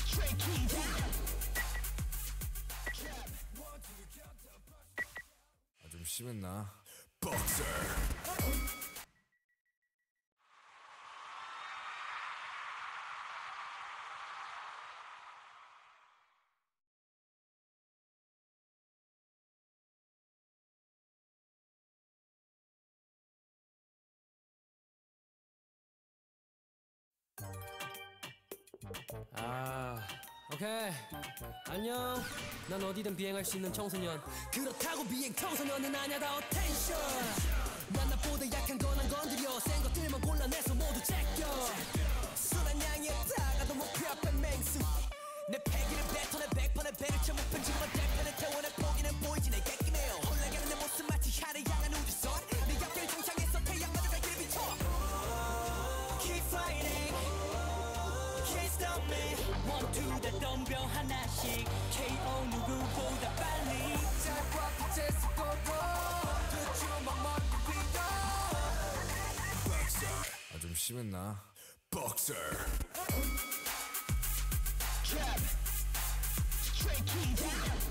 좀 심했나? 복서. 오케이. 안녕. 난 어디든 비행할 수 있는 청소년. 그렇다고 비행 청소년은 아냐다 어텐션. 난 나보다 약한 건 안 건드려. 센 것들만 골라내서 모두 제껴. 순한 양에 다가도 목표 앞에 맹수. 내 패기를 뱉어내 100번의 배를 쳐 목편 지금은 대편에 태워내 포기는 보이지 내 객기네요. 올라가는 내 모습 마치 하늘 향한 우주선. 내 옆길 정상에서 태양마저 갈 길을 비춰. Keep fighting, can't stop me. One, two, 다 덤벼 하나씩. KO 누구보다 빨리. 짧고 빛의 속도로 두 주먹 먼저 비워. 복서. 좀 심했나? 복서. Jab, straight key down.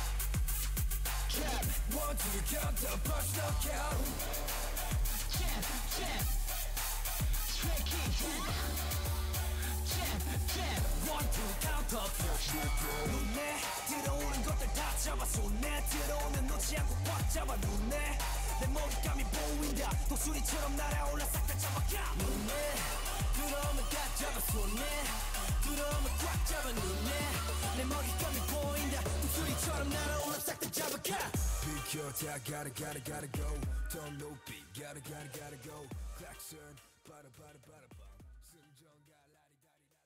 Jab, 1, 2, count the punch knockout. jab, jab, straight key down. Jab, jab, 1, 2, count up. 눈에 들어오는 것들 다 잡아. 손에 들어오면 놓지 않고 꽉 잡아. 눈에 내 먹잇감이 보인다. 독수리처럼 날아올라 싹 다 잡아가. 눈에 들어오면 다 잡아. 손에 들어오면 꽉 잡아. 눈에 내 먹잇감이 보인다. 독수리처럼 날아올라 싹 다 잡아가. 비켜 다 gotta go. 더 높이 gotta go. Klaxon 바로 승전가 라리다리라라.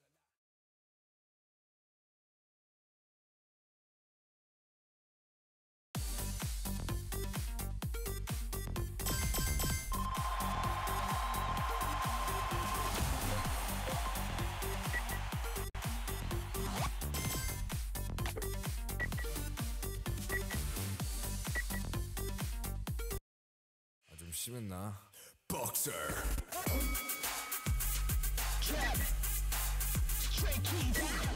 좀 심했나? 복서. jab, straight key down.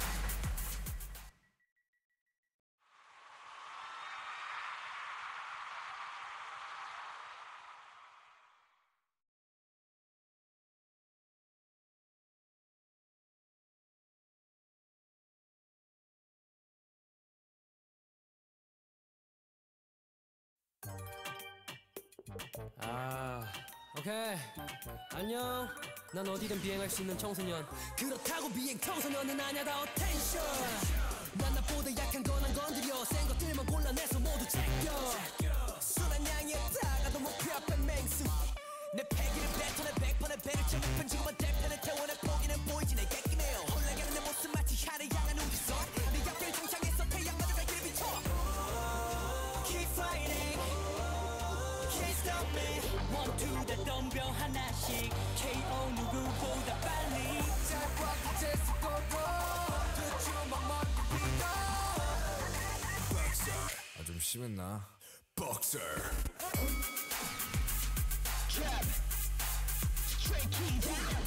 오케이. 안녕. 난 어디든 비행할 수 있는 청소년. 그렇다고 비행 청소년은 아냐다 어텐션. 난 나보다 약한 건 안 건드려. 센 것들만 골라내서 모두 제껴. 순한 양에 다가도 목표 앞에 맹수. 내 패기를 뱉어내 100번의 배를 쳐 목편 지금은 대편에 태워내 포기는 보이지 내 객기네요. 올라가는 내 모습 마치 하늘 향한 우주선. 내 옆길 정상에서 태양마저 갈 길을 비춰. Keep fighting, can't stop me. One, two, 다 덤벼 하나씩. KO 누구보다 빨리. 짧고 빛의 속도로 두 주먹 먼저 비워. 복서. 좀 심했나? 복서. Jab, straight key down.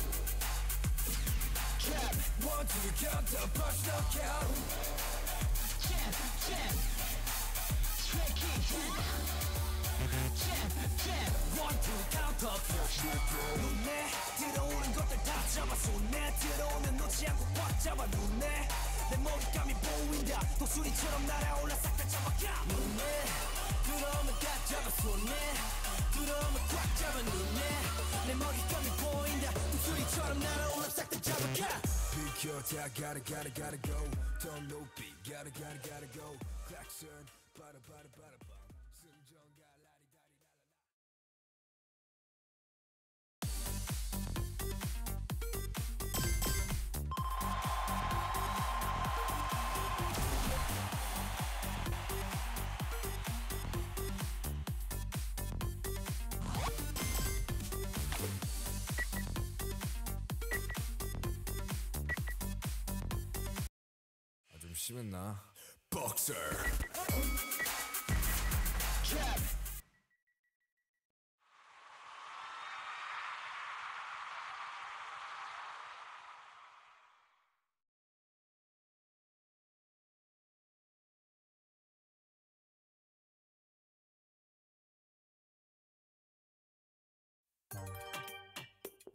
Jab, 1, 2, count the punch knockout. jab, jab, straight key down. Jab, jab, 1, 2, count up. 눈에 들어오는 것들 다 잡아. 손에 들어오면 놓지 않고 꽉 잡아. 눈에 내 먹잇감이 보인다. 독수리처럼 날아올라 싹 다 잡아가. 눈에 들어오면 다 잡아. 손에 들어오면 꽉 잡아. 눈에 내 먹잇감이 보인다. 독수리처럼 날아올라 싹 다 잡아가. 비켜 다 gotta go. 더 높이 gotta go. Klaxon 바로 승전가 라리다리라라. 좀 심했나? 복서. jab,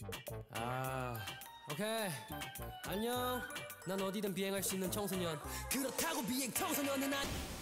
아, 오케이. 안녕. 난 어디든 비행할 수 있는 청소년. 그렇다고 비행 청소년은 아니.